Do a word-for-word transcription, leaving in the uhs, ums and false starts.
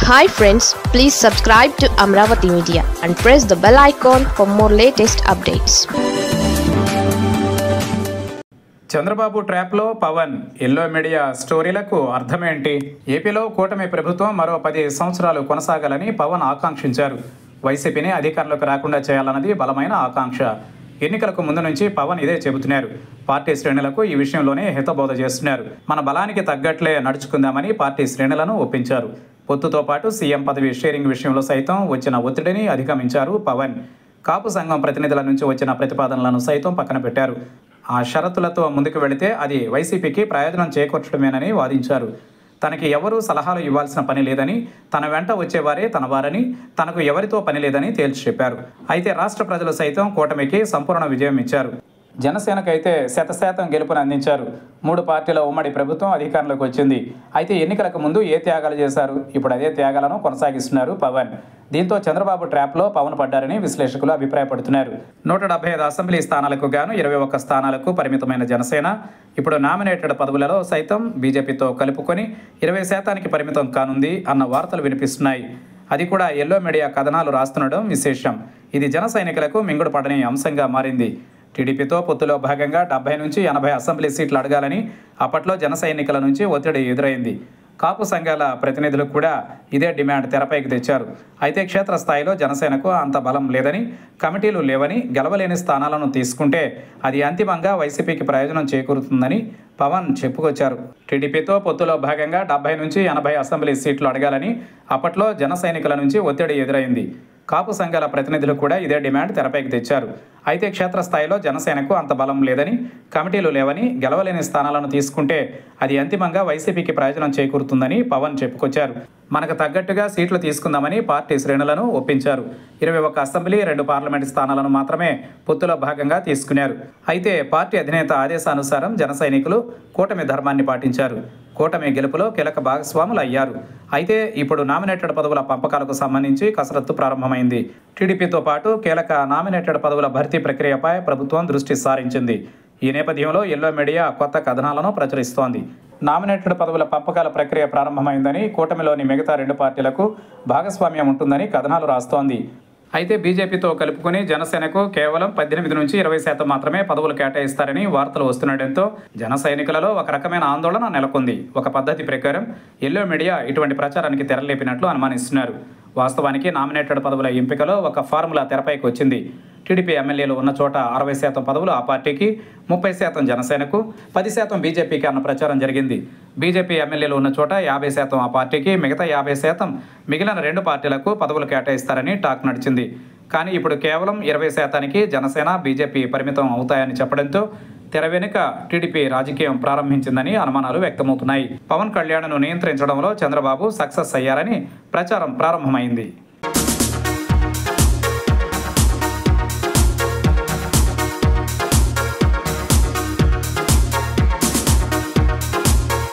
Hi friends, please subscribe to Amravati Media and press the bell icon for more latest updates. Chandrababu ట్రాప్లో Pawan yellow media స్టోరీలకు అర్థమేంటి? ఏపీలో కూటమి ప్రభుత్వం మరో పది సంవత్సరాలు కొనసాగాలని పవన్ ఆకాంక్షించారు. వైసీపీని అధికారంలోకి రాకుండా చేయాలన్నది బలమైన ఆకాంక్ష. ఎన్నికలకు ముందు నుంచి పవన్ ఇదే చెబుతున్నారు. పార్టీ శ్రేణులకు ఈ విషయంలోనే హితబోధ చేస్తున్నారు. మన బలానికి తగ్గట్లే నడుచుకుందామని పార్టీ శ్రేణులను ఒప్పించారు. పొత్తుతో పాటు సీఎం పదవి షేరింగ్ విషయంలో సైతం వచ్చిన ఒత్తిడిని అధిగమించారు పవన్. కాపు సంఘం ప్రతినిధుల నుంచి వచ్చిన ప్రతిపాదనలను సైతం పక్కన పెట్టారు. ఆ షరతులతో ముందుకు వెళితే అది వైసీపీకి ప్రయోజనం చేకూర్చడమేనని వాదించారు. తనకి ఎవరూ సలహాలు ఇవ్వాల్సిన పని లేదని, తన వెంట వచ్చేవారే తన వారని, తనకు ఎవరితో పని లేదని తేల్చి చెప్పారు. అయితే రాష్ట్ర ప్రజలు సైతం కూటమికి సంపూర్ణ విజయం ఇచ్చారు. జనసేనకైతే శతశాతం గెలుపును అందించారు. మూడు పార్టీల ఉమ్మడి ప్రభుత్వం అధికారంలోకి వచ్చింది. అయితే ఎన్నికలకు ముందు ఏ త్యాగాలు చేశారు? ఇప్పుడు అదే త్యాగాలను కొనసాగిస్తున్నారు పవన్. దీంతో చంద్రబాబు ట్రాప్లో పవన్ పడ్డారని విశ్లేషకులు అభిప్రాయపడుతున్నారు. నూట డెబ్బై ఐదు అసెంబ్లీ స్థానాలకు గాను ఇరవై ఒక్క స్థానాలకు పరిమితమైన జనసేన ఇప్పుడు నామినేటెడ్ పదవులలో సైతం బీజేపీతో కలుపుకొని ఇరవై శాతానికి పరిమితం కానుంది అన్న వార్తలు వినిపిస్తున్నాయి. అది కూడా ఎల్లో మీడియా కథనాలు రాస్తుండడం విశేషం. ఇది జన సైనికులకు మింగుడు పడని అంశంగా మారింది. టీడీపీతో పొత్తులో భాగంగా డెబ్బై నుంచి ఎనభై అసెంబ్లీ సీట్లు అడగాలని అప్పట్లో జన సైనికుల నుంచి ఒత్తిడి ఎదురైంది. కాపు సంఘాల ప్రతినిధులు కూడా ఇదే డిమాండ్ తెరపైకి తెచ్చారు. అయితే క్షేత్రస్థాయిలో జనసేనకు అంత బలం లేదని, కమిటీలు లేవని, గెలవలేని స్థానాలను తీసుకుంటే అది అంతిమంగా వైసీపీకి ప్రయోజనం చేకూరుతుందని పవన్ చెప్పుకొచ్చారు. టీడీపీతో పొత్తులో భాగంగా డెబ్బై నుంచి ఎనభై అసెంబ్లీ సీట్లు అడగాలని అప్పట్లో జన సైనికుల నుంచి ఒత్తిడి ఎదురైంది. కాపు సంఘాల ప్రతినిధులు కూడా ఇదే డిమాండ్ తెరపైకి తెచ్చారు. అయితే క్షేత్రస్థాయిలో జనసేనకు అంత బలం లేదని, కమిటీలు లేవని, గెలవలేని స్థానాలను తీసుకుంటే అది అంతిమంగా వైసీపీకి ప్రయోజనం చేకూరుతుందని పవన్ చెప్పుకొచ్చారు. మనకు తగ్గట్టుగా సీట్లు తీసుకుందామని పార్టీ శ్రేణులను ఒప్పించారు. ఇరవై ఒక్క అసెంబ్లీ, రెండు పార్లమెంటు స్థానాలను మాత్రమే పొత్తులో భాగంగా తీసుకున్నారు. అయితే పార్టీ అధినేత ఆదేశానుసారం జన సైనికులు కూటమి ధర్మాన్ని పాటించారు. కూటమి గెలుపులో కీలక భాగస్వాములు అయ్యారు. అయితే ఇప్పుడు నామినేటెడ్ పదవుల పంపకాలకు సంబంధించి కసరత్తు ప్రారంభమైంది. టీడీపీతో పాటు కీలక నామినేటెడ్ పదవుల భర్తీ ప్రక్రియపై ప్రభుత్వం దృష్టి సారించింది. ఈ నేపథ్యంలో ఎల్లో మీడియా కొత్త కథనాలను ప్రచురిస్తోంది. నామినేటెడ్ పదవుల పంపకాల ప్రక్రియ ప్రారంభమైందని, కూటమిలోని మిగతా రెండు పార్టీలకు భాగస్వామ్యం ఉంటుందని కథనాలు రాస్తోంది. అయితే బీజేపీతో కలుపుకుని జనసేనకు కేవలం పద్దెనిమిది నుంచి ఇరవై శాతం మాత్రమే పదవులు కేటాయిస్తారని వార్తలు వస్తుండటంతో జన సైనికులలో ఒక రకమైన ఆందోళన నెలకొంది. ఒక పద్ధతి ప్రకారం ఎల్లో మీడియా ఇటువంటి ప్రచారానికి తెరలేపినట్లు అనుమానిస్తున్నారు. వాస్తవానికి నామినేటెడ్ పదవుల ఎంపికలో ఒక ఫార్ములా తెరపైకి వచ్చింది. టీడీపీ ఎమ్మెల్యేలు ఉన్న చోట అరవై శాతం పదవులు ఆ పార్టీకి, ముప్పై శాతం జనసేనకు, పది శాతం బీజేపీకి అన్న ప్రచారం జరిగింది. బీజేపీ ఎమ్మెల్యేలు ఉన్న చోట యాభై శాతం ఆ పార్టీకి, మిగతా యాభై శాతం మిగిలిన రెండు పార్టీలకు పదవులు కేటాయిస్తారని టాక్ నడిచింది. కానీ ఇప్పుడు కేవలం ఇరవై శాతానికి జనసేన, బీజేపీ పరిమితం అవుతాయని చెప్పడంతో తెర వెనుక టీడీపీ రాజకీయం ప్రారంభించిందని అనుమానాలు వ్యక్తమవుతున్నాయి. పవన్ కళ్యాణ్ను నియంత్రించడంలో చంద్రబాబు సక్సెస్ అయ్యారని ప్రచారం ప్రారంభమైంది.